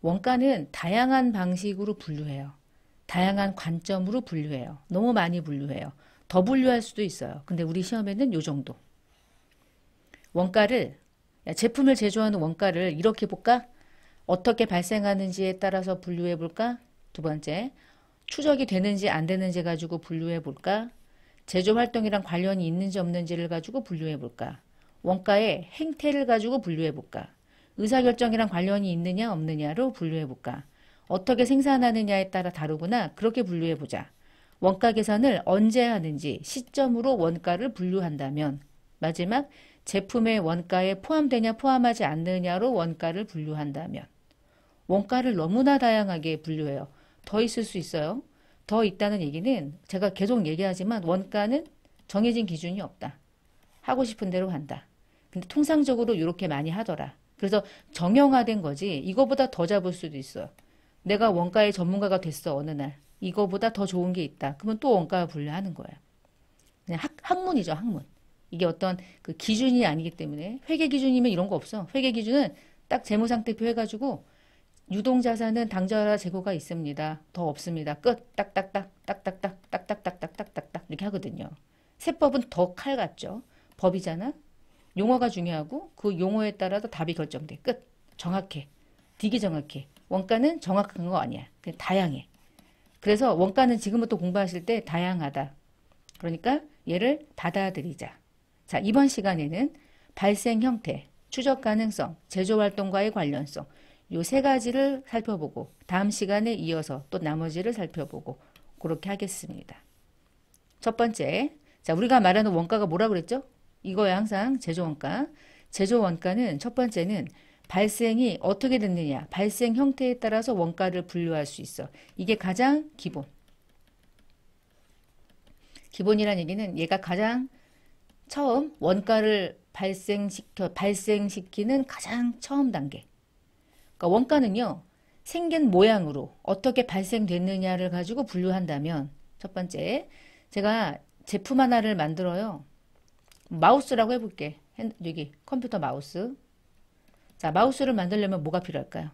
원가는 다양한 방식으로 분류해요. 다양한 관점으로 분류해요. 너무 많이 분류해요. 더 분류할 수도 있어요. 근데 우리 시험에는 요 정도. 원가를, 제품을 제조하는 원가를 이렇게 볼까? 어떻게 발생하는지에 따라서 분류해 볼까? 두 번째, 추적이 되는지 안 되는지 가지고 분류해 볼까? 제조 활동이랑 관련이 있는지 없는지를 가지고 분류해 볼까? 원가의 행태를 가지고 분류해 볼까? 의사결정이랑 관련이 있느냐 없느냐로 분류해 볼까? 어떻게 생산하느냐에 따라 다르구나. 그렇게 분류해 보자. 원가 계산을 언제 하는지 시점으로 원가를 분류한다면, 마지막 제품의 원가에 포함되냐 포함하지 않느냐로 원가를 분류한다면, 원가를 너무나 다양하게 분류해요. 더 있을 수 있어요. 더 있다는 얘기는 제가 계속 얘기하지만 원가는 정해진 기준이 없다. 하고 싶은 대로 한다. 근데 통상적으로 이렇게 많이 하더라. 그래서 정형화된 거지. 이거보다 더 잡을 수도 있어요. 내가 원가의 전문가가 됐어, 어느 날. 이거보다 더 좋은 게 있다. 그러면 또 원가를 분류하는 거예요. 그냥 학문이죠, 학문. 이게 어떤 그 기준이 아니기 때문에 회계 기준이면 이런 거 없어. 회계 기준은 딱 재무상태표 해가지고 유동자산은 당좌 재고가 있습니다. 더 없습니다. 끝. 딱딱딱 딱딱딱 딱딱딱딱딱딱 이렇게 하거든요. 세법은 더 칼 같죠. 법이잖아. 용어가 중요하고 그 용어에 따라서 답이 결정돼. 끝. 정확해. 되게 정확해. 원가는 정확한 거 아니야. 그냥 다양해. 그래서 원가는 지금부터 공부하실 때 다양하다. 그러니까 얘를 받아들이자. 자, 이번 시간에는 발생 형태, 추적 가능성, 제조 활동과의 관련성 요 세 가지를 살펴보고 다음 시간에 이어서 또 나머지를 살펴보고 그렇게 하겠습니다. 첫 번째, 자, 우리가 말하는 원가가 뭐라 그랬죠? 이거야 항상 제조원가. 제조원가는 첫 번째는 발생이 어떻게 됐느냐, 발생 형태에 따라서 원가를 분류할 수 있어. 이게 가장 기본. 기본이란 얘기는 얘가 가장 처음 원가를 발생시키는 가장 처음 단계. 그러니까 원가는요, 생긴 모양으로 어떻게 발생됐느냐를 가지고 분류한다면, 첫 번째, 제가 제품 하나를 만들어요. 마우스라고 해볼게. 여기 컴퓨터 마우스. 자, 마우스를 만들려면 뭐가 필요할까요?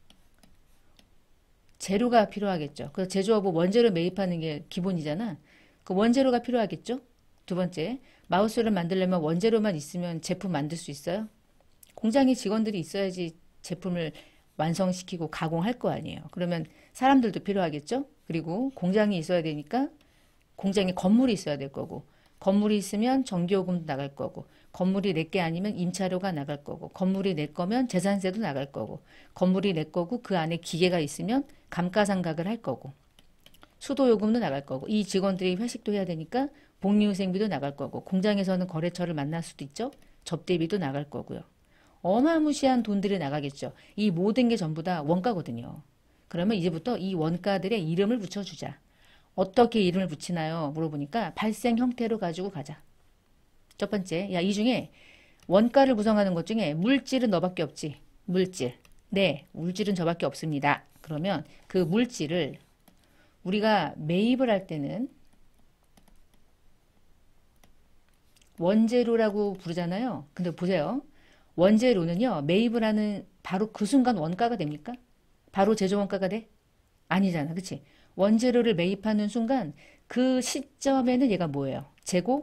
재료가 필요하겠죠. 그래서 제조업은 원재료 매입하는 게 기본이잖아. 그 원재료가 필요하겠죠. 두 번째, 마우스를 만들려면 원재료만 있으면 제품 만들 수 있어요? 공장에 직원들이 있어야지 제품을 완성시키고 가공할 거 아니에요. 그러면 사람들도 필요하겠죠. 그리고 공장이 있어야 되니까 공장에 건물이 있어야 될 거고, 건물이 있으면 전기요금도 나갈 거고, 건물이 내 게 아니면 임차료가 나갈 거고, 건물이 내 거면 재산세도 나갈 거고, 건물이 내 거고 그 안에 기계가 있으면 감가상각을 할 거고, 수도요금도 나갈 거고, 이 직원들이 회식도 해야 되니까 복리후생비도 나갈 거고, 공장에서는 거래처를 만날 수도 있죠. 접대비도 나갈 거고요. 어마무시한 돈들이 나가겠죠. 이 모든 게 전부 다 원가거든요. 그러면 이제부터 이 원가들의 이름을 붙여주자. 어떻게 이름을 붙이나요? 물어보니까 발생 형태로 가지고 가자. 첫 번째, 야, 이 중에 원가를 구성하는 것 중에 물질은 너밖에 없지. 물질. 네, 물질은 저밖에 없습니다. 그러면 그 물질을 우리가 매입을 할 때는 원재료라고 부르잖아요. 근데 보세요. 원재료는요, 매입을 하는 바로 그 순간 원가가 됩니까? 바로 제조원가가 돼? 아니잖아. 그치? 원재료를 매입하는 순간 그 시점에는 얘가 뭐예요? 재고?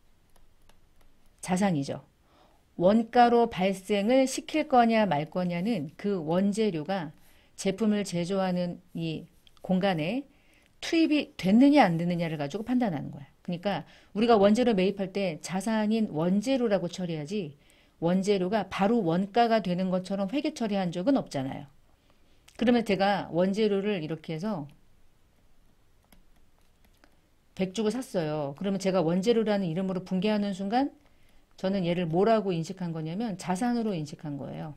자산이죠. 원가로 발생을 시킬 거냐 말 거냐는 그 원재료가 제품을 제조하는 이 공간에 투입이 됐느냐 안 됐느냐를 가지고 판단하는 거야. 그러니까 우리가 원재료 매입할 때 자산인 원재료라고 처리하지 원재료가 바로 원가가 되는 것처럼 회계 처리한 적은 없잖아요. 그러면 제가 원재료를 이렇게 해서 100 주고 샀어요. 그러면 제가 원재료라는 이름으로 분개하는 순간 저는 얘를 뭐라고 인식한 거냐면 자산으로 인식한 거예요.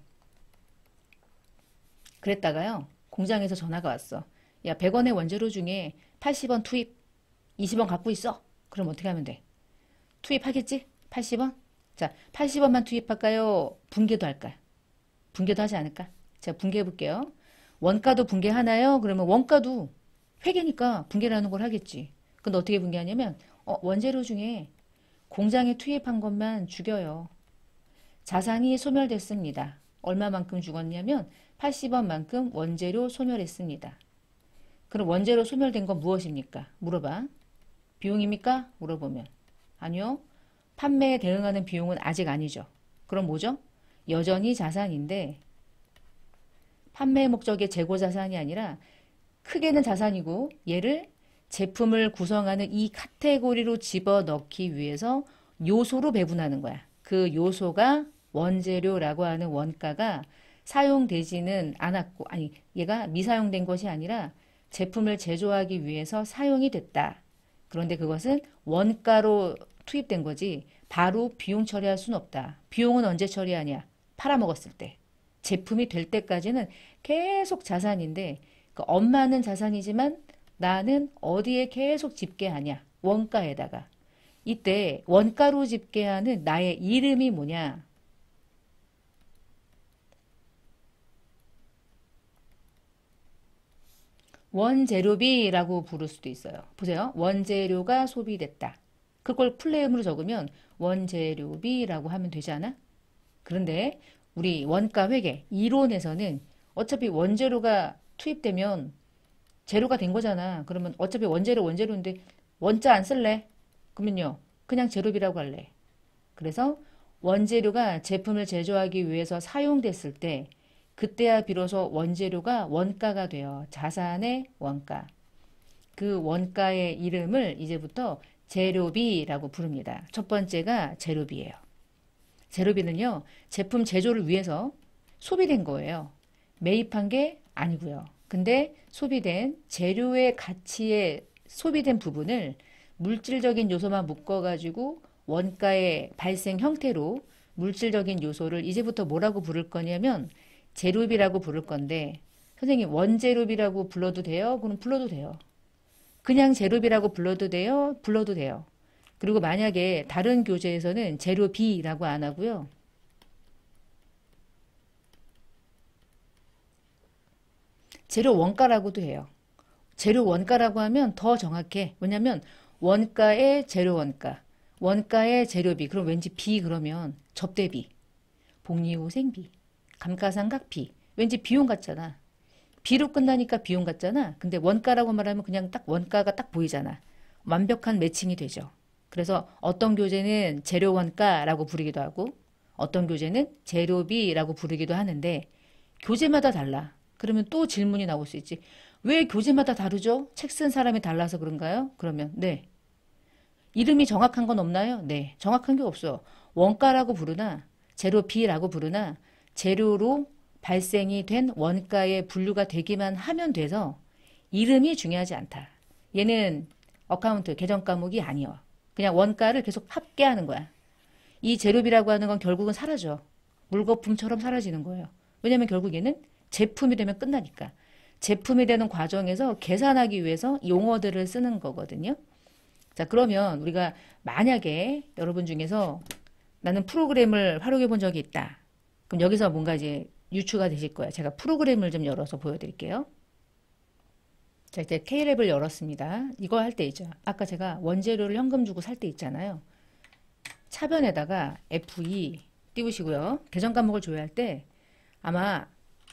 그랬다가요. 공장에서 전화가 왔어. 야, 100원의 원재료 중에 80원 투입, 20원 갖고 있어. 그럼 어떻게 하면 돼? 투입하겠지? 80원? 자, 80원만 투입할까요? 분개도 할까요? 분개도 하지 않을까? 제가 분개해 볼게요. 원가도 분개하나요? 그러면 원가도 회계니까 분개라는 걸 하겠지. 근데 어떻게 분개하냐면 원재료 중에 공장에 투입한 것만 죽여요. 자산이 소멸됐습니다. 얼마만큼 죽었냐면 80원만큼 원재료 소멸했습니다. 그럼 원재료 소멸된 건 무엇입니까? 물어봐. 비용입니까? 물어보면 아니요. 판매에 대응하는 비용은 아직 아니죠. 그럼 뭐죠? 여전히 자산인데 판매 목적의 재고 자산이 아니라 크게는 자산이고 얘를 제품을 구성하는 이 카테고리로 집어넣기 위해서 요소로 배분하는 거야. 그 요소가 원재료라고 하는 원가가 사용되지는 않았고, 아니, 얘가 미사용된 것이 아니라 제품을 제조하기 위해서 사용이 됐다. 그런데 그것은 원가로 투입된 거지 바로 비용 처리할 수는 없다. 비용은 언제 처리하냐? 팔아먹었을 때. 제품이 될 때까지는 계속 자산인데 그 엄마는 자산이지만 나는 어디에 계속 집계하냐? 원가에다가. 이때 원가로 집계하는 나의 이름이 뭐냐? 원재료비라고 부를 수도 있어요. 보세요. 원재료가 소비됐다. 그걸 풀네임으로 적으면 원재료비라고 하면 되지 않아? 그런데 우리 원가 회계 이론에서는 어차피 원재료가 투입되면 재료가 된 거잖아. 그러면 어차피 원재료인데 원자 안 쓸래? 그러면요. 그냥 재료비라고 할래. 그래서 원재료가 제품을 제조하기 위해서 사용됐을 때 그때야 비로소 원재료가 원가가 돼요. 자산의 원가. 그 원가의 이름을 이제부터 재료비라고 부릅니다. 첫 번째가 재료비예요. 재료비는요. 제품 제조를 위해서 소비된 거예요. 매입한 게 아니고요. 근데 소비된 재료의 가치에 소비된 부분을 물질적인 요소만 묶어가지고 원가의 발생 형태로 물질적인 요소를 이제부터 뭐라고 부를 거냐면 재료비라고 부를 건데 선생님 원재료비라고 불러도 돼요? 그럼 불러도 돼요. 그냥 재료비라고 불러도 돼요? 불러도 돼요. 그리고 만약에 다른 교재에서는 재료비라고 안 하고요. 재료 원가라고도 해요. 재료 원가라고 하면 더 정확해. 왜냐면 원가의 재료 원가, 원가의 재료비. 그럼 왠지 비 그러면 접대비, 복리후생비, 감가상각비. 왠지 비용 같잖아. 비로 끝나니까 비용 같잖아. 근데 원가라고 말하면 그냥 딱 원가가 딱 보이잖아. 완벽한 매칭이 되죠. 그래서 어떤 교재는 재료 원가라고 부르기도 하고 어떤 교재는 재료비라고 부르기도 하는데 교재마다 달라. 그러면 또 질문이 나올 수 있지. 왜 교재마다 다르죠? 책 쓴 사람이 달라서 그런가요? 그러면 네. 이름이 정확한 건 없나요? 네. 정확한 게 없어요. 원가라고 부르나 재료비라고 부르나 재료로 발생이 된 원가에 분류가 되기만 하면 돼서 이름이 중요하지 않다. 얘는 어카운트 계정 과목이 아니야. 그냥 원가를 계속 합계하는 거야. 이 재료비라고 하는 건 결국은 사라져. 물거품처럼 사라지는 거예요. 왜냐면 결국 얘는 제품이 되면 끝나니까. 제품이 되는 과정에서 계산하기 위해서 용어들을 쓰는 거거든요. 자, 그러면 우리가 만약에 여러분 중에서 나는 프로그램을 활용해 본 적이 있다. 그럼 여기서 뭔가 이제 유추가 되실 거예요. 제가 프로그램을 좀 열어서 보여드릴게요. 자, 이제 K랩을 열었습니다. 이거 할 때 있죠. 아까 제가 원재료를 현금 주고 살 때 있잖아요. 차변에다가 F2 띄우시고요. 계정 과목을 조회할 때 아마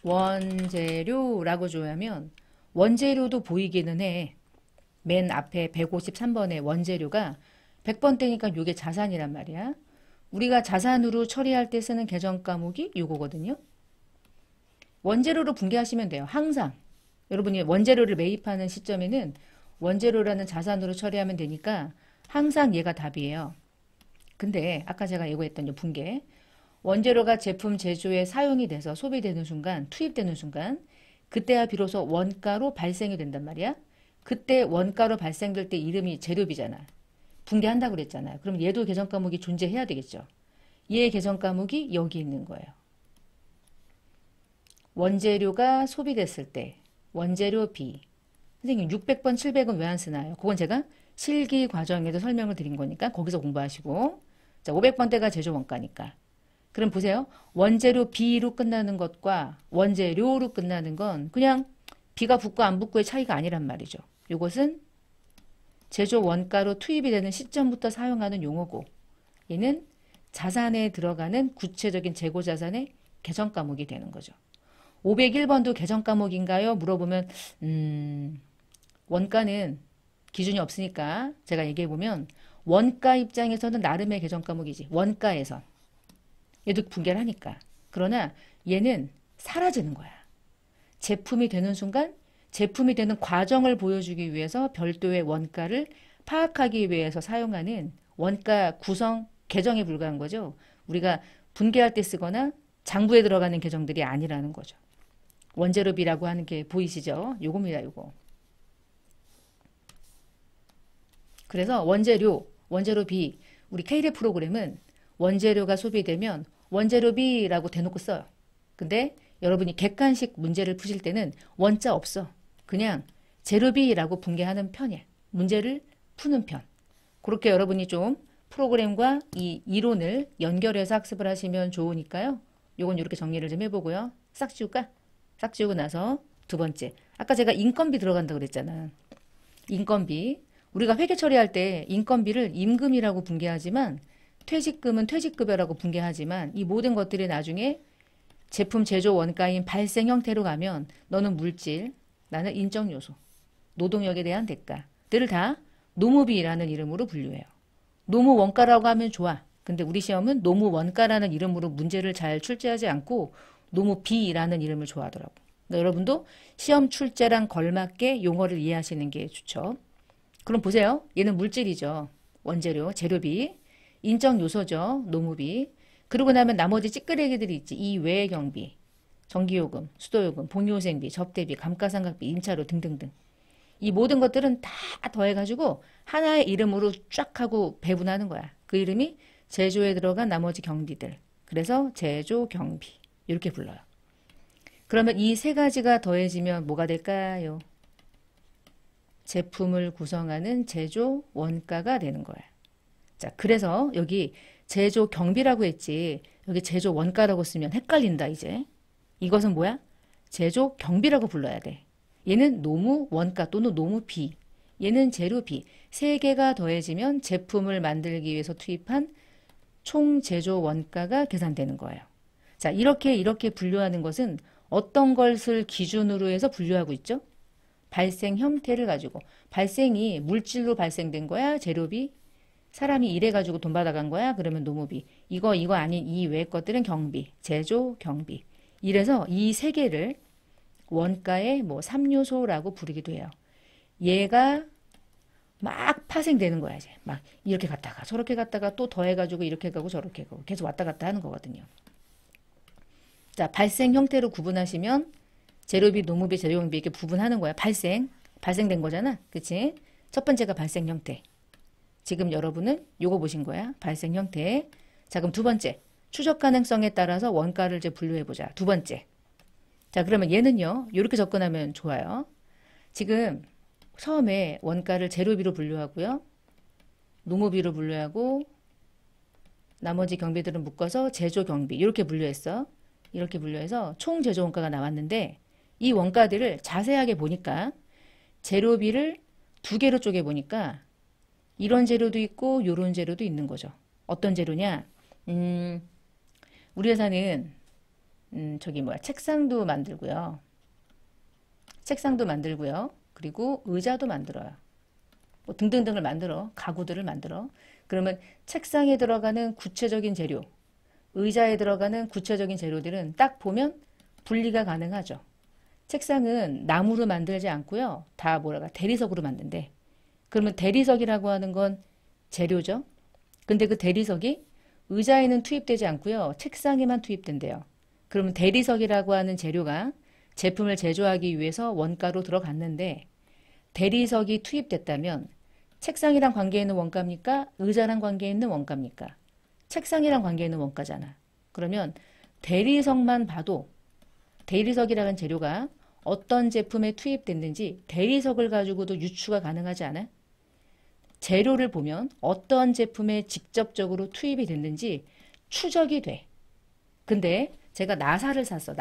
원재료라고 조회하면 원재료도 보이기는 해. 맨 앞에 153번의 원재료가 100번대니까 이게 자산이란 말이야. 우리가 자산으로 처리할 때 쓰는 계정 과목이 이거거든요. 원재료로 분개하시면 돼요. 항상. 여러분이 원재료를 매입하는 시점에는 원재료라는 자산으로 처리하면 되니까 항상 얘가 답이에요. 근데 아까 제가 예고했던 이 분개. 원재료가 제품 제조에 사용이 돼서 소비되는 순간, 투입되는 순간 그때야 비로소 원가로 발생이 된단 말이야. 그때 원가로 발생될 때 이름이 재료비잖아. 분개한다고 그랬잖아요. 그럼 얘도 계정 과목이 존재해야 되겠죠. 얘의 계정 과목이 여기 있는 거예요. 원재료가 소비됐을 때 원재료비. 선생님 600번 700은 왜 안 쓰나요? 그건 제가 실기 과정에도 설명을 드린 거니까 거기서 공부하시고 자 500번대가 제조 원가니까 그럼 보세요. 원재료 B로 끝나는 것과 원재료로 끝나는 건 그냥 B가 붙고 안 붙고의 차이가 아니란 말이죠. 이것은 제조 원가로 투입이 되는 시점부터 사용하는 용어고 얘는 자산에 들어가는 구체적인 재고 자산의 계정 과목이 되는 거죠. 501번도 개정 과목인가요? 물어보면 원가는 기준이 없으니까 제가 얘기해보면 원가 입장에서는 나름의 개정 과목이지. 원가에선. 얘도 분개를 하니까. 그러나 얘는 사라지는 거야. 제품이 되는 순간 제품이 되는 과정을 보여주기 위해서 별도의 원가를 파악하기 위해서 사용하는 원가 구성 개정에 불과한 거죠. 우리가 분개할 때 쓰거나 장부에 들어가는 개정들이 아니라는 거죠. 원재료비라고 하는 게 보이시죠? 요겁니다, 요거. 그래서 원재료비, 우리 K랩 프로그램은 원재료가 소비되면 원재료비라고 대놓고 써요. 근데 여러분이 객관식 문제를 푸실 때는 원자 없어. 그냥 재료비라고 분개하는 편이야. 문제를 푸는 편. 그렇게 여러분이 좀 프로그램과 이 이론을 연결해서 학습을 하시면 좋으니까요. 요건 이렇게 정리를 좀 해보고요. 싹 지울까? 싹 지우고 나서 두 번째. 아까 제가 인건비 들어간다고 그랬잖아. 인건비. 우리가 회계 처리할 때 인건비를 임금이라고 분개하지만 퇴직금은 퇴직급여라고 분개하지만 이 모든 것들이 나중에 제품 제조 원가인 발생 형태로 가면 너는 물질, 나는 인적 요소, 노동력에 대한 대가들을 다 노무비라는 이름으로 분류해요. 노무 원가라고 하면 좋아. 근데 우리 시험은 노무 원가라는 이름으로 문제를 잘 출제하지 않고 노무비라는 이름을 좋아하더라고. 그러니까 여러분도 시험 출제랑 걸맞게 용어를 이해하시는 게 좋죠. 그럼 보세요. 얘는 물질이죠. 원재료, 재료비. 인적 요소죠. 노무비. 그러고 나면 나머지 찌끄레기들이 있지. 이 외의 경비, 전기요금, 수도요금, 복리후생비, 접대비, 감가상각비, 임차료 등등등. 이 모든 것들은 다 더해가지고 하나의 이름으로 쫙 하고 배분하는 거야. 그 이름이 제조에 들어간 나머지 경비들. 그래서 제조 경비. 이렇게 불러요. 그러면 이 세 가지가 더해지면 뭐가 될까요? 제품을 구성하는 제조 원가가 되는 거야. 자, 그래서 여기 제조 경비라고 했지. 여기 제조 원가라고 쓰면 헷갈린다, 이제. 이것은 뭐야? 제조 경비라고 불러야 돼. 얘는 노무 원가 또는 노무비. 얘는 재료비. 세 개가 더해지면 제품을 만들기 위해서 투입한 총 제조 원가가 계산되는 거예요. 자, 이렇게 분류하는 것은 어떤 것을 기준으로 해서 분류하고 있죠? 발생 형태를 가지고. 발생이 물질로 발생된 거야? 재료비? 사람이 일해가지고 돈 받아간 거야? 그러면 노무비. 이거 아닌 이 외의 것들은 경비, 제조, 경비. 이래서 이 세 개를 원가의 뭐 3요소라고 부르기도 해요. 얘가 막 파생되는 거야, 이제. 막 이렇게 갔다가 저렇게 갔다가 또 더해가지고 이렇게 가고 저렇게 가고 계속 왔다 갔다 하는 거거든요. 자, 발생 형태로 구분하시면 재료비, 노무비, 재료경비 이렇게 구분하는 거야. 발생된 거잖아. 그치? 첫 번째가 발생 형태. 지금 여러분은 요거 보신 거야. 발생 형태. 자, 그럼 두 번째. 추적 가능성에 따라서 원가를 이제 분류해보자. 두 번째. 자, 그러면 얘는요. 이렇게 접근하면 좋아요. 지금 처음에 원가를 재료비로 분류하고요. 노무비로 분류하고 나머지 경비들은 묶어서 제조 경비 이렇게 분류했어. 이렇게 분류해서 총 제조 원가가 나왔는데 이 원가들을 자세하게 보니까 재료비를 두 개로 쪼개 보니까 이런 재료도 있고 요런 재료도 있는 거죠. 어떤 재료냐? 우리 회사는 책상도 만들고요. 그리고 의자도 만들어요. 뭐 등등등을 만들어. 가구들을 만들어. 그러면 책상에 들어가는 구체적인 재료, 의자에 들어가는 구체적인 재료들은 딱 보면 분리가 가능하죠. 책상은 나무로 만들지 않고요. 다 대리석으로 만든대. 그러면 대리석이라고 하는 건 재료죠. 근데 그 대리석이 의자에는 투입되지 않고요. 책상에만 투입된대요. 그러면 대리석이라고 하는 재료가 제품을 제조하기 위해서 원가로 들어갔는데 대리석이 투입됐다면 책상이랑 관계 있는 원가입니까? 의자랑 관계 있는 원가입니까? 책상이랑 관계 있는 원가잖아. 그러면 대리석만 봐도 대리석이라는 재료가 어떤 제품에 투입됐는지 대리석을 가지고도 유추가 가능하지 않아? 재료를 보면 어떤 제품에 직접적으로 투입이 됐는지 추적이 돼. 근데 제가 나사를 샀어.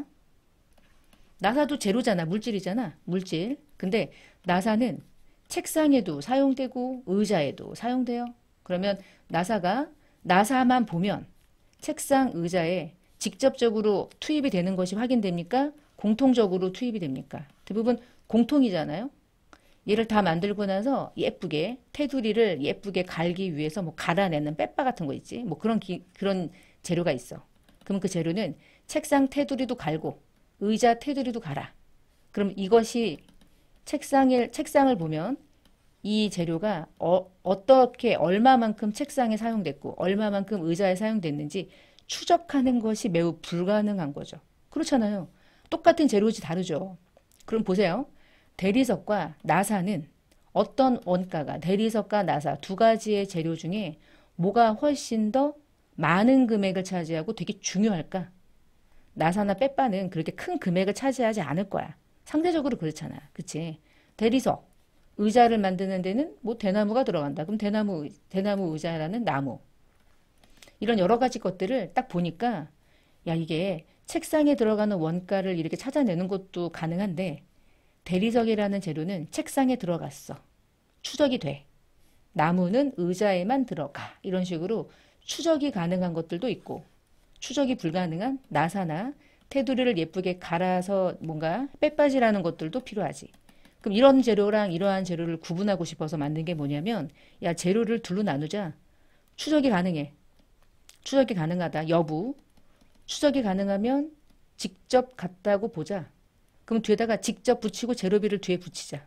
나사도 재료잖아. 물질이잖아. 물질. 근데 나사는 책상에도 사용되고 의자에도 사용돼요. 그러면 나사만 보면 책상, 의자에 직접적으로 투입이 되는 것이 확인됩니까? 공통적으로 투입이 됩니까? 대부분 공통이잖아요. 얘를 다 만들고 나서 예쁘게 테두리를 예쁘게 갈기 위해서 뭐 갈아내는 빼빠 같은 거 있지. 뭐 그런 재료가 있어. 그럼 그 재료는 책상 테두리도 갈고 의자 테두리도 갈아. 그럼 이것이 책상을 보면 이 재료가 어떻게 얼마만큼 책상에 사용됐고 얼마만큼 의자에 사용됐는지 추적하는 것이 매우 불가능한 거죠. 그렇잖아요. 똑같은 재료지 다르죠. 그럼 보세요. 대리석과 나사는 어떤 원가가 대리석과 나사 두 가지의 재료 중에 뭐가 훨씬 더 많은 금액을 차지하고 되게 중요할까? 나사나 빼빠는 그렇게 큰 금액을 차지하지 않을 거야. 상대적으로 그렇잖아. 그치? 대리석, 의자를 만드는 데는 뭐 대나무가 들어간다. 그럼 대나무 의자라는 나무. 이런 여러 가지 것들을 딱 보니까 야, 이게 책상에 들어가는 원가를 이렇게 찾아내는 것도 가능한데 대리석이라는 재료는 책상에 들어갔어. 추적이 돼. 나무는 의자에만 들어가. 이런 식으로 추적이 가능한 것들도 있고 추적이 불가능한 나사나 테두리를 예쁘게 갈아서 뭔가 빼빠지라는 것들도 필요하지. 그럼 이런 재료랑 이러한 재료를 구분하고 싶어서 만든 게 뭐냐면 야, 재료를 둘로 나누자. 추적이 가능해. 추적이 가능하다. 여부. 추적이 가능하면 직접 갔다고 보자. 그럼 뒤에다가 직접 붙이고 재료비를 뒤에 붙이자.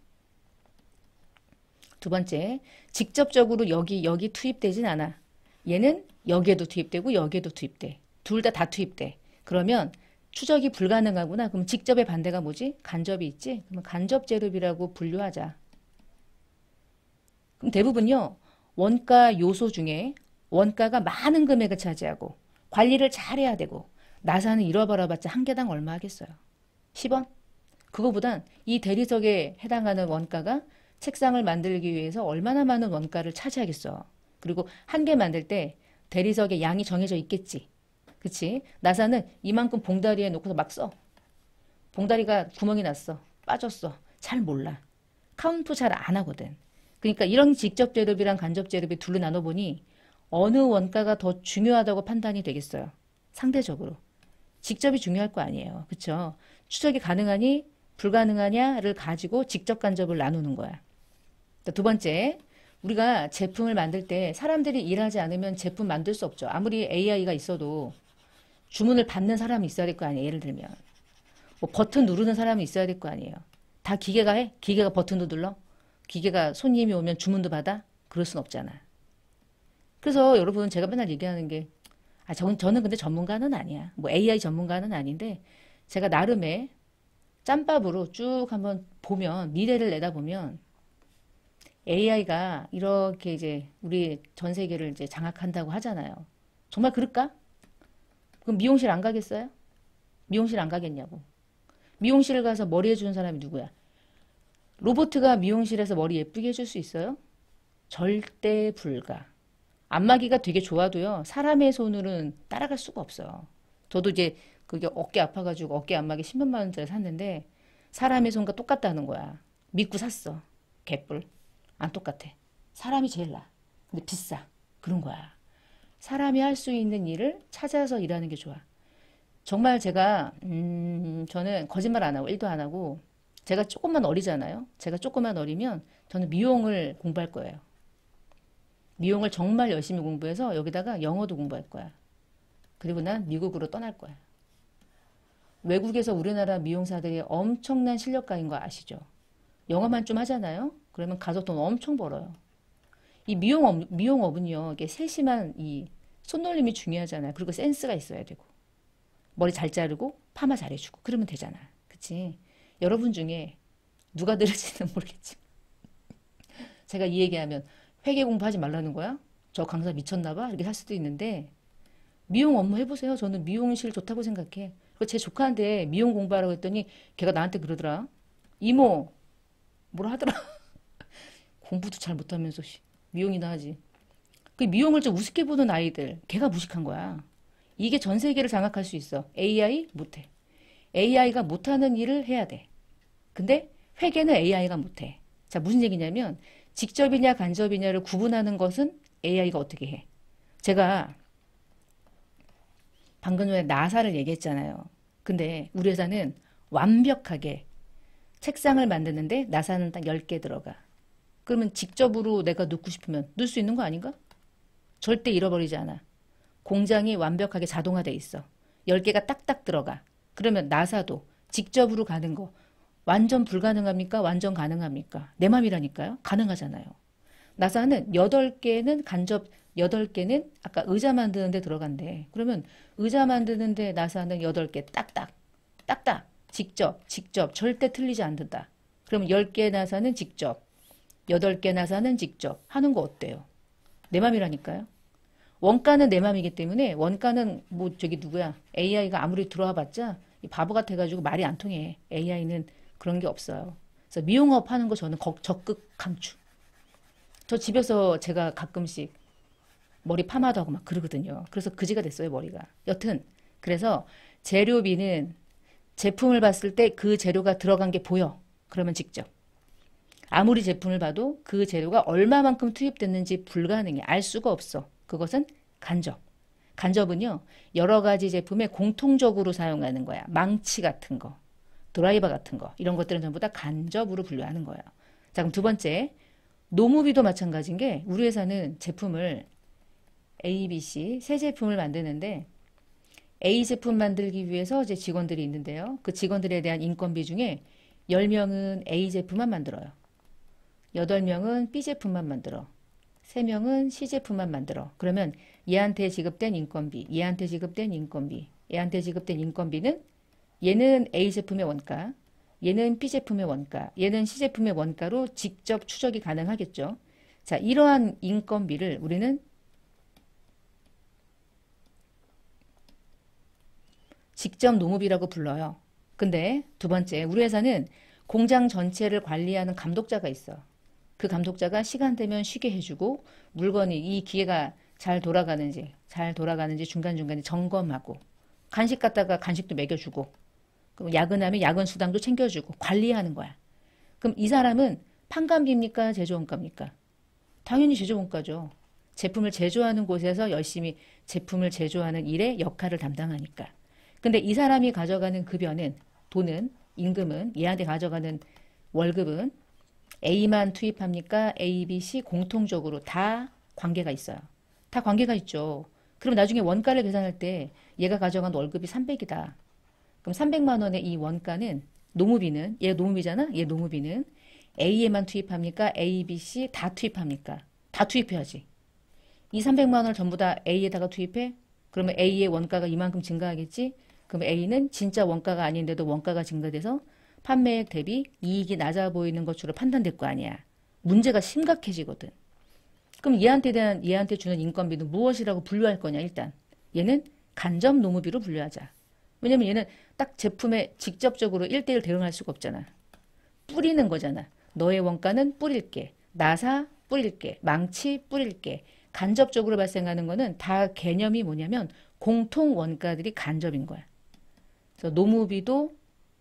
두 번째, 직접적으로 여기 투입되진 않아. 얘는 여기에도 투입되고 여기에도 투입돼. 둘 다 투입돼. 그러면 추적이 불가능하구나. 그럼 직접의 반대가 뭐지? 간접이 있지? 그러면 간접 재료비라고 분류하자. 그럼 대부분요. 원가 요소 중에 원가가 많은 금액을 차지하고 관리를 잘해야 되고 나사는 잃어버려봤자 한 개당 얼마 하겠어요? 10원? 그거보단 이 대리석에 해당하는 원가가 책상을 만들기 위해서 얼마나 많은 원가를 차지하겠어. 그리고 한 개 만들 때 대리석의 양이 정해져 있겠지. 그치? 나사는 이만큼 봉다리에 놓고서 막 써. 봉다리가 구멍이 났어. 빠졌어. 잘 몰라. 카운트 잘 안 하거든. 그러니까 이런 직접 재료비랑 간접 재료비 둘로 나눠보니 어느 원가가 더 중요하다고 판단이 되겠어요. 상대적으로. 직접이 중요할 거 아니에요. 그쵸? 추적이 가능하니 불가능하냐를 가지고 직접 간접을 나누는 거야. 두 번째, 우리가 제품을 만들 때 사람들이 일하지 않으면 제품 만들 수 없죠. 아무리 AI가 있어도 주문을 받는 사람이 있어야 될 거 아니에요. 예를 들면 뭐 버튼 누르는 사람이 있어야 될 거 아니에요. 다 기계가 해? 기계가 버튼도 눌러? 기계가 손님이 오면 주문도 받아? 그럴 순 없잖아. 그래서 여러분 제가 맨날 얘기하는 게 저는 근데 전문가는 아니야. 뭐 AI 전문가는 아닌데 제가 나름의 짬밥으로 쭉 한번 보면 미래를 내다보면 AI가 이렇게 이제 우리 전 세계를 이제 장악한다고 하잖아요. 정말 그럴까? 그럼 미용실 안 가겠어요? 미용실 안 가겠냐고. 미용실을 가서 머리 해주는 사람이 누구야? 로보트가 미용실에서 머리 예쁘게 해줄 수 있어요? 절대 불가. 안마기가 되게 좋아도요. 사람의 손으로는 따라갈 수가 없어요. 저도 이제 그게 어깨 아파가지고 어깨 안마기 10몇만 원짜리 샀는데 사람의 손과 똑같다는 거야. 믿고 샀어. 개뿔. 안 똑같아. 사람이 제일 나아. 근데 비싸. 그런 거야. 사람이 할 수 있는 일을 찾아서 일하는 게 좋아. 정말 제가 저는 거짓말 안 하고 1도 안 하고 제가 조금만 어리잖아요. 제가 조금만 어리면 저는 미용을 공부할 거예요. 미용을 정말 열심히 공부해서 여기다가 영어도 공부할 거야. 그리고 난 미국으로 떠날 거야. 외국에서 우리나라 미용사들이 엄청난 실력가인 거 아시죠? 영어만 좀 하잖아요. 그러면 가서 돈 엄청 벌어요. 이 미용업은요, 이게 세심한 이 손놀림이 중요하잖아요. 그리고 센스가 있어야 되고. 머리 잘 자르고, 파마 잘 해주고. 그러면 되잖아. 그치? 여러분 중에 누가 들을지는 모르겠지만. 제가 이 얘기하면 회계 공부하지 말라는 거야? 저 강사 미쳤나 봐? 이렇게 할 수도 있는데, 미용 업무 해보세요. 저는 미용실 좋다고 생각해. 그리고 제 조카한테 미용 공부하라고 했더니 걔가 나한테 그러더라. 이모, 뭐라 하더라. 공부도 잘 못하면서 미용이나 하지. 그 미용을 좀 우습게 보는 아이들, 걔가 무식한 거야. 이게 전 세계를 장악할 수 있어. AI 못해. AI가 못하는 일을 해야 돼. 근데 회계는 AI가 못해. 자, 무슨 얘기냐면 직접이냐 간접이냐를 구분하는 것은 AI가 어떻게 해. 제가 방금 전에 나사를 얘기했잖아요. 근데 우리 회사는 완벽하게 책상을 만드는데 나사는 딱 10개 들어가. 그러면 직접으로 내가 넣고 싶으면 넣을 수 있는 거 아닌가? 절대 잃어버리지 않아. 공장이 완벽하게 자동화돼 있어. 10개가 딱딱 들어가. 그러면 나사도 직접으로 가는 거 완전 불가능합니까? 완전 가능합니까? 내 맘이라니까요. 가능하잖아요. 나사는 8개는 간접, 8개는 아까 의자 만드는 데 들어간대. 그러면 의자 만드는 데 나사는 8개 딱딱, 딱딱, 직접, 직접, 절대 틀리지 않는다. 그럼 10개 나사는 직접, 8개 나사는 직접 하는 거 어때요? 내 맘이라니까요. 원가는 내 맘이기 때문에 원가는 뭐 저기 누구야? AI가 아무리 들어와 봤자 바보 같아가지고 말이 안 통해. AI는 그런 게 없어요. 그래서 미용업 하는 거 저는 적극 강추. 저 집에서 제가 가끔씩 머리 파마도 하고 막 그러거든요. 그래서 그지가 됐어요, 머리가. 여튼 그래서 재료비는 제품을 봤을 때 그 재료가 들어간 게 보여. 그러면 직접. 아무리 제품을 봐도 그 재료가 얼마만큼 투입됐는지 불가능해. 알 수가 없어. 그것은 간접. 간접은요, 여러 가지 제품에 공통적으로 사용하는 거야. 망치 같은 거, 드라이버 같은 거, 이런 것들은 전부 다 간접으로 분류하는 거예요. 자, 그럼 두 번째, 노무비도 마찬가지인 게 우리 회사는 제품을 A, B, C 세 제품을 만드는데 A 제품 만들기 위해서 제 직원들이 있는데요. 그 직원들에 대한 인건비 중에 10명은 A 제품만 만들어요. 8명은 B 제품만 만들어. 3명은 C 제품만 만들어. 그러면 얘한테 지급된 인건비, 얘한테 지급된 인건비, 얘한테 지급된 인건비는 얘는 A 제품의 원가, 얘는 B 제품의 원가, 얘는 C 제품의 원가로 직접 추적이 가능하겠죠. 자, 이러한 인건비를 우리는 직접 노무비라고 불러요. 근데 두 번째, 우리 회사는 공장 전체를 관리하는 감독자가 있어. 그 감독자가 시간 되면 쉬게 해주고 물건이 이 기계가 잘 돌아가는지 중간중간에 점검하고 간식 갖다가 간식도 먹여주고 그럼 야근하면 야근 수당도 챙겨주고 관리하는 거야. 그럼 이 사람은 판관비입니까? 제조원가입니까? 당연히 제조원가죠. 제품을 제조하는 곳에서 열심히 제품을 제조하는 일의 역할을 담당하니까. 근데 이 사람이 가져가는 급여는 돈은 임금은 얘한테 가져가는 월급은 A만 투입합니까? A, B, C 공통적으로 다 관계가 있어요. 다 관계가 있죠. 그럼 나중에 원가를 계산할 때 얘가 가져간 월급이 300이다. 그럼 300만 원의 이 원가는 노무비는 얘 노무비잖아. 얘 노무비는 A에만 투입합니까? A, B, C 다 투입합니까? 다 투입해야지. 이 300만 원을 전부 다 A에다가 투입해? 그러면 A의 원가가 이만큼 증가하겠지? 그럼 A는 진짜 원가가 아닌데도 원가가 증가돼서 판매액 대비 이익이 낮아 보이는 것으로 판단될 거 아니야. 문제가 심각해지거든. 그럼 얘한테 주는 인건비는 무엇이라고 분류할 거냐, 일단. 얘는 간접 노무비로 분류하자. 왜냐면 얘는 딱 제품에 직접적으로 1대1 대응할 수가 없잖아. 뿌리는 거잖아. 너의 원가는 뿌릴게. 나사 뿌릴게. 망치 뿌릴게. 간접적으로 발생하는 거는 다 개념이 뭐냐면 공통 원가들이 간접인 거야. 그래서 노무비도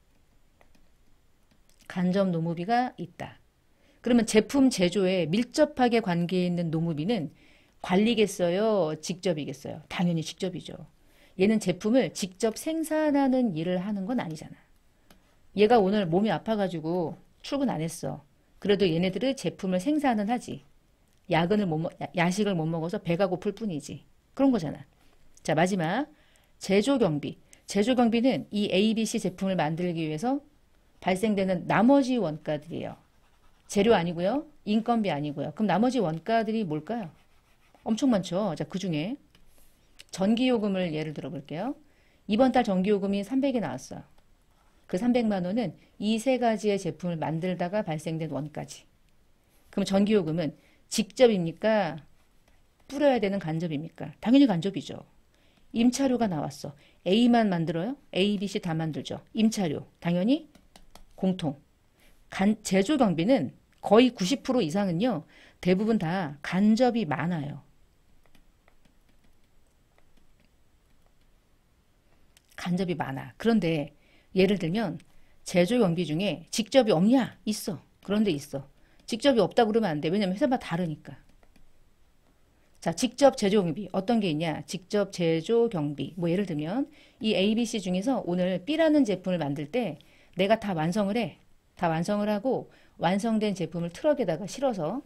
간접 노무비가 있다. 그러면 제품 제조에 밀접하게 관계에 있는 노무비는 관리겠어요? 직접이겠어요? 당연히 직접이죠. 얘는 제품을 직접 생산하는 일을 하는 건 아니잖아. 얘가 오늘 몸이 아파가지고 출근 안 했어. 그래도 얘네들은 제품을 생산은 하지. 야식을 못 먹어서 배가 고플 뿐이지. 그런 거잖아. 자, 마지막 제조 경비. 제조 경비는 이 A, B, C 제품을 만들기 위해서 발생되는 나머지 원가들이에요. 재료 아니고요. 인건비 아니고요. 그럼 나머지 원가들이 뭘까요? 엄청 많죠. 자, 그중에 전기요금을 예를 들어 볼게요. 이번 달 전기요금이 300이 나왔어요. 그 300만 원은 이 세 가지의 제품을 만들다가 발생된 원가지. 그럼 전기요금은 직접입니까? 뿌려야 되는 간접입니까? 당연히 간접이죠. 임차료가 나왔어. A만 만들어요? A, B, C 다 만들죠. 임차료. 당연히 공통. 제조 경비는 거의 90% 이상은요. 대부분 다 간접이 많아요. 간접이 많아. 그런데 예를 들면 제조 경비 중에 직접이 없냐? 있어. 그런데 있어. 직접이 없다 그러면 안 돼. 왜냐면 회사마다 다르니까. 자, 직접 제조 경비 어떤 게 있냐? 직접 제조 경비. 뭐 예를 들면 이 A, B, C 중에서 오늘 B라는 제품을 만들 때 내가 다 완성을 해. 다 완성을 하고 완성된 제품을 트럭에다가 실어서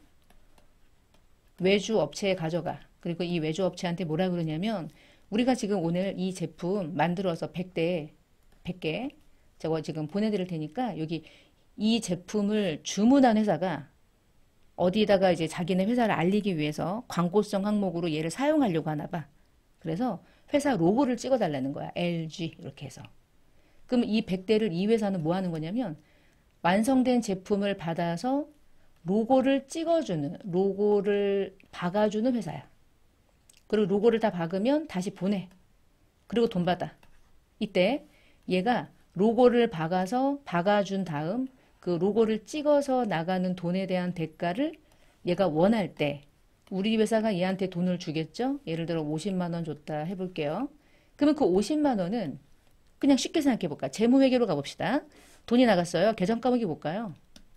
외주 업체에 가져가. 그리고 이 외주 업체한테 뭐라 그러냐면 우리가 지금 오늘 이 제품 만들어서 100개 저거 지금 보내드릴 테니까 여기 이 제품을 주문한 회사가 어디다가 이제 자기네 회사를 알리기 위해서 광고성 항목으로 얘를 사용하려고 하나 봐. 그래서 회사 로고를 찍어달라는 거야. LG 이렇게 해서. 그럼 이 100대를 이 회사는 뭐 하는 거냐면 완성된 제품을 받아서 로고를 찍어주는, 로고를 박아주는 회사야. 그리고 로고를 다 박으면 다시 보내. 그리고 돈 받아. 이때 얘가 로고를 박아준 다음 그 로고를 찍어서 나가는 돈에 대한 대가를 얘가 원할 때 우리 회사가 얘한테 돈을 주겠죠? 예를 들어 50만 원 줬다 해볼게요. 그러면 그 50만 원은 그냥 쉽게 생각해 볼까? 재무회계로 가봅시다. 돈이 나갔어요. 계정 까먹기 볼까요?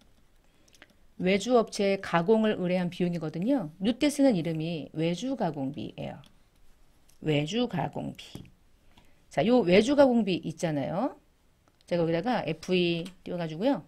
외주업체에 가공을 의뢰한 비용이거든요. 이때 쓰는 이름이 외주가공비예요. 외주가공비. 자, 요 외주가공비 있잖아요. 제가 여기다가 FE 띄워가지고요.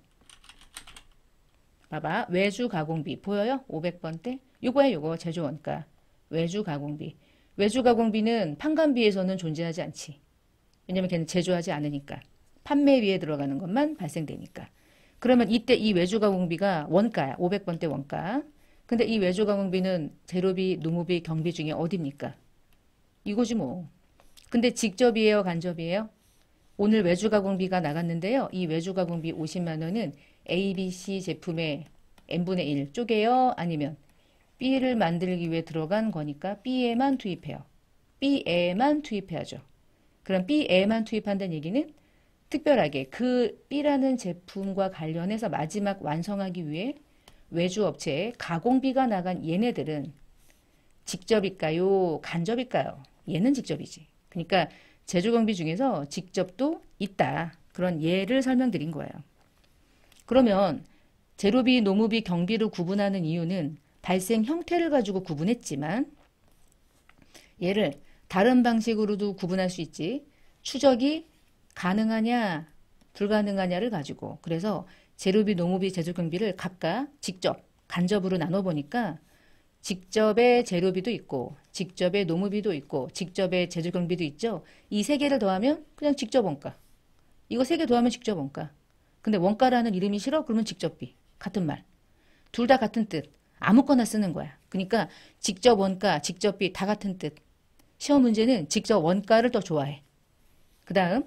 봐봐. 외주가공비 보여요? 500번대. 요거야 요거 제조원가. 외주가공비. 외주가공비는 판관비에서는 존재하지 않지. 왜냐면 걔는 제조하지 않으니까. 판매비에 들어가는 것만 발생되니까. 그러면 이때 이 외주가공비가 원가야. 500번대 원가. 근데 이 외주가공비는 재료비, 노무비, 경비 중에 어디입니까? 이거지 뭐. 근데 직접이에요? 간접이에요? 오늘 외주가공비가 나갔는데요. 이 외주가공비 50만 원은 A, B, C 제품의 n분의 1 쪼개요? 아니면 B를 만들기 위해 들어간 거니까 B에만 투입해요. B에만 투입해야죠. 그럼 B에만 투입한다는 얘기는 특별하게 그 B라는 제품과 관련해서 마지막 완성하기 위해 외주업체에 가공비가 나간 얘네들은 직접일까요? 간접일까요? 얘는 직접이지. 그러니까 제조경비 중에서 직접도 있다. 그런 예를 설명드린 거예요. 그러면 재료비, 노무비, 경비를 구분하는 이유는 발생 형태를 가지고 구분했지만 얘를 다른 방식으로도 구분할 수 있지. 추적이 가능하냐, 불가능하냐를 가지고. 그래서 재료비, 노무비, 제조경비를 각각 직접, 간접으로 나눠보니까 직접의 재료비도 있고 직접의 노무비도 있고 직접의 제조경비도 있죠. 이 세 개를 더하면 그냥 직접 원가. 이거 세 개 더하면 직접 원가. 근데 원가라는 이름이 싫어? 그러면 직접비. 같은 말. 둘 다 같은 뜻. 아무거나 쓰는 거야. 그러니까 직접 원가, 직접비 다 같은 뜻. 시험 문제는 직접 원가를 더 좋아해. 그 다음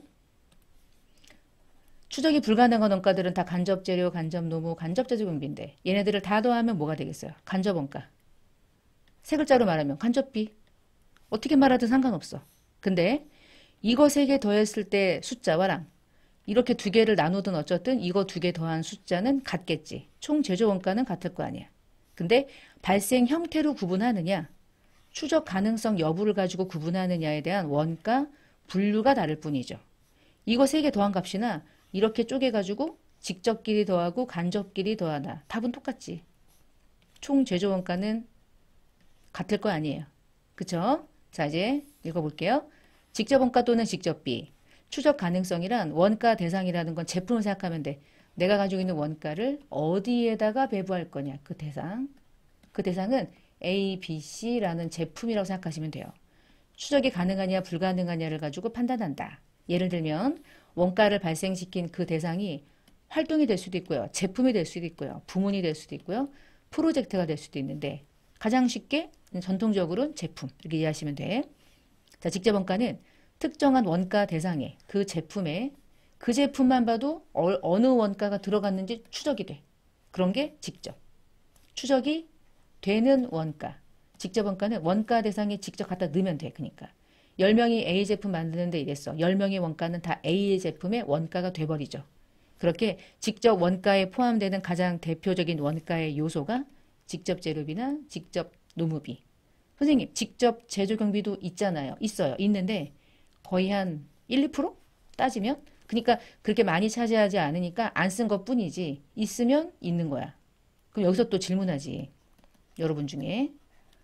추적이 불가능한 원가들은 다 간접재료, 간접노무, 간접제조경비인데 얘네들을 다 더하면 뭐가 되겠어요? 간접원가. 세 글자로 말하면 간접비. 어떻게 말하든 상관없어. 근데 이거 세 개 더했을 때 숫자와랑 이렇게 두 개를 나누든 어쨌든 이거 두 개 더한 숫자는 같겠지. 총 제조 원가는 같을 거 아니야. 근데 발생 형태로 구분하느냐, 추적 가능성 여부를 가지고 구분하느냐에 대한 원가, 분류가 다를 뿐이죠. 이거 세 개 더한 값이나 이렇게 쪼개가지고 직접끼리 더하고 간접끼리 더하나 답은 똑같지. 총 제조 원가는 같을 거 아니에요. 그쵸? 자, 이제 읽어볼게요. 직접 원가 또는 직접비. 추적 가능성이란 원가 대상이라는 건 제품을 생각하면 돼. 내가 가지고 있는 원가를 어디에다가 배부할 거냐. 그 대상. 그 대상은 A, B, C라는 제품이라고 생각하시면 돼요. 추적이 가능하냐 불가능하냐를 가지고 판단한다. 예를 들면 원가를 발생시킨 그 대상이 활동이 될 수도 있고요. 제품이 될 수도 있고요. 부문이 될 수도 있고요. 프로젝트가 될 수도 있는데 가장 쉽게 전통적으로는 제품 이렇게 이해하시면 돼. 자, 직접 원가는 특정한 원가 대상에 그 제품에 그 제품만 봐도 어느 원가가 들어갔는지 추적이 돼. 그런 게 직접. 추적이 되는 원가. 직접 원가는 원가 대상에 직접 갖다 넣으면 돼. 그러니까 10명이 A 제품 만드는데 이랬어. 10명의 원가는 다 A 제품의 원가가 돼버리죠. 그렇게 직접 원가에 포함되는 가장 대표적인 원가의 요소가 직접 재료비나 직접 노무비. 선생님, 직접 제조 경비도 있잖아요. 있어요. 있는데 거의 한 1, 2% 따지면? 그러니까 그렇게 많이 차지하지 않으니까 안 쓴 것뿐이지 있으면 있는 거야. 그럼 여기서 또 질문하지. 여러분 중에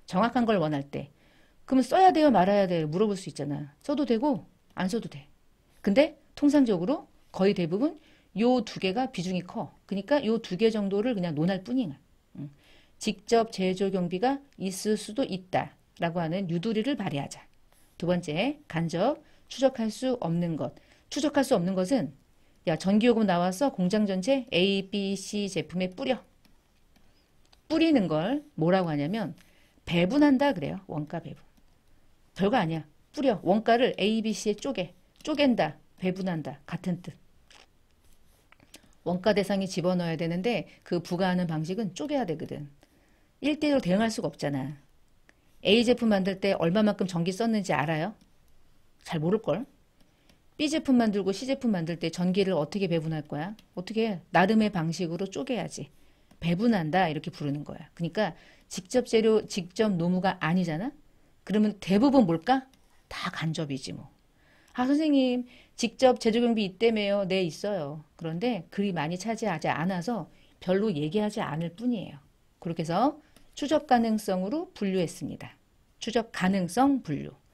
정확한 걸 원할 때. 그러면 써야 돼요, 말아야 돼요? 물어볼 수 있잖아. 써도 되고 안 써도 돼. 근데 통상적으로 거의 대부분 요 두 개가 비중이 커. 그러니까 요 두 개 정도를 그냥 논할 뿐이야. 직접 제조 경비가 있을 수도 있다라고 하는 유도리를 발휘하자. 두 번째, 간접 추적할 수 없는 것. 추적할 수 없는 것은 야, 전기요금 나와서 공장 전체 A, B, C 제품에 뿌려. 뿌리는 걸 뭐라고 하냐면 배분한다 그래요. 원가 배분. 별거 아니야. 뿌려. 원가를 A, B, C에 쪼갠다. 배분한다. 같은 뜻. 원가 대상에 집어넣어야 되는데 그 부과하는 방식은 쪼개야 되거든. 1대1로 대응할 수가 없잖아. A 제품 만들 때 얼마만큼 전기 썼는지 알아요? 잘 모를걸? B 제품 만들고 C 제품 만들 때 전기를 어떻게 배분할 거야? 어떻게 해? 나름의 방식으로 쪼개야지. 배분한다 이렇게 부르는 거야. 그러니까 직접 재료, 직접 노무가 아니잖아? 그러면 대부분 뭘까? 다 간접이지 뭐. 아 선생님 직접 제조 경비 있다며요. 네 있어요. 그런데 그리 많이 차지하지 않아서 별로 얘기하지 않을 뿐이에요. 그렇게 해서 추적 가능성으로 분류했습니다. 추적 가능성 분류.